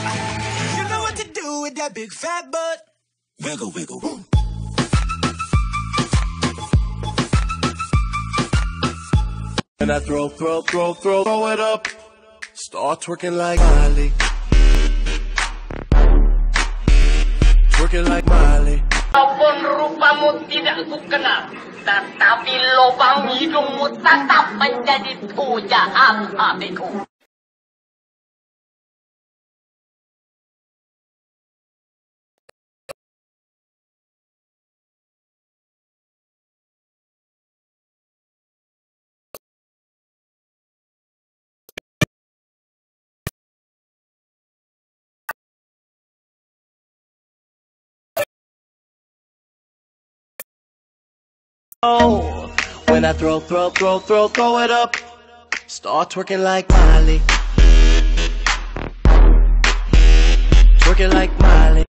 You know what to do with that big fat butt. Wiggle, wiggle. And I throw it up. Start twerking like Miley. Twerking like Miley. Walaupun rupamu tidak kukenal, tetapi lubang hidungmu tetap menjadi pujaan hatiku. Oh, when I throw it up. Start twerking like Miley. Twerking like Miley.